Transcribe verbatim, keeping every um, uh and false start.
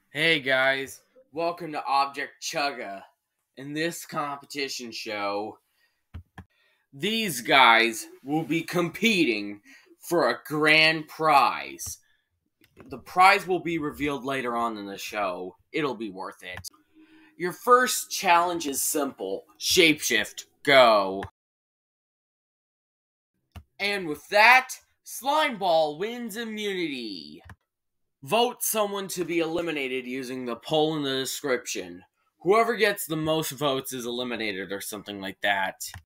Hey guys, welcome to Object Chugga. In this competition show, these guys will be competing for a grand prize. The prize will be revealed later on in the show. It'll be worth it. Your first challenge is simple. Shapeshift, go. And with that, Slimeball wins immunity. Vote someone to be eliminated using the poll in the description. Whoever gets the most votes is eliminated or something like that.